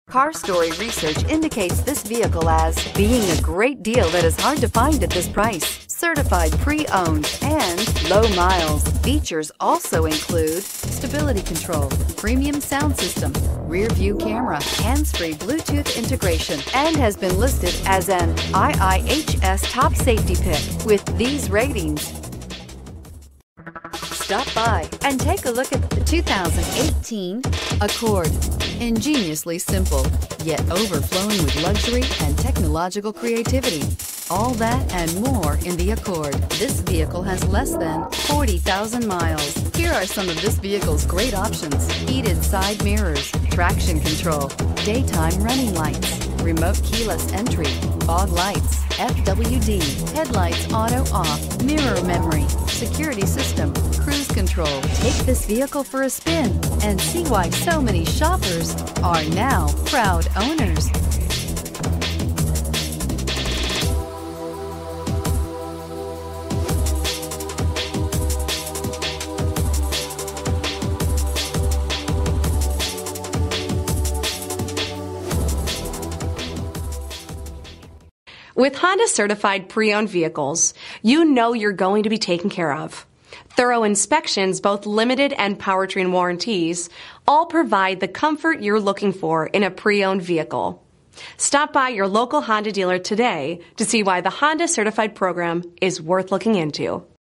Car Story research indicates this vehicle as being a great deal that is hard to find at this price. Certified pre-owned and low miles. Features also include stability control, premium sound system, rear view camera, hands-free Bluetooth integration, and has been listed as an IIHS top safety pick with these ratings. Stop by and take a look at the 2018 Accord. Ingeniously simple, yet overflowing with luxury and technological creativity. All that and more in the Accord. This vehicle has less than 40,000 miles. Here are some of this vehicle's great options: heated side mirrors, traction control, daytime running lights, remote keyless entry, fog lights, FWD, headlights auto off, mirror memory, security system, cruise control. Take this vehicle for a spin and see why so many shoppers are now proud owners. With Honda certified pre-owned vehicles, you know you're going to be taken care of. Thorough inspections, both limited and powertrain warranties, all provide the comfort you're looking for in a pre-owned vehicle. Stop by your local Honda dealer today to see why the Honda certified program is worth looking into.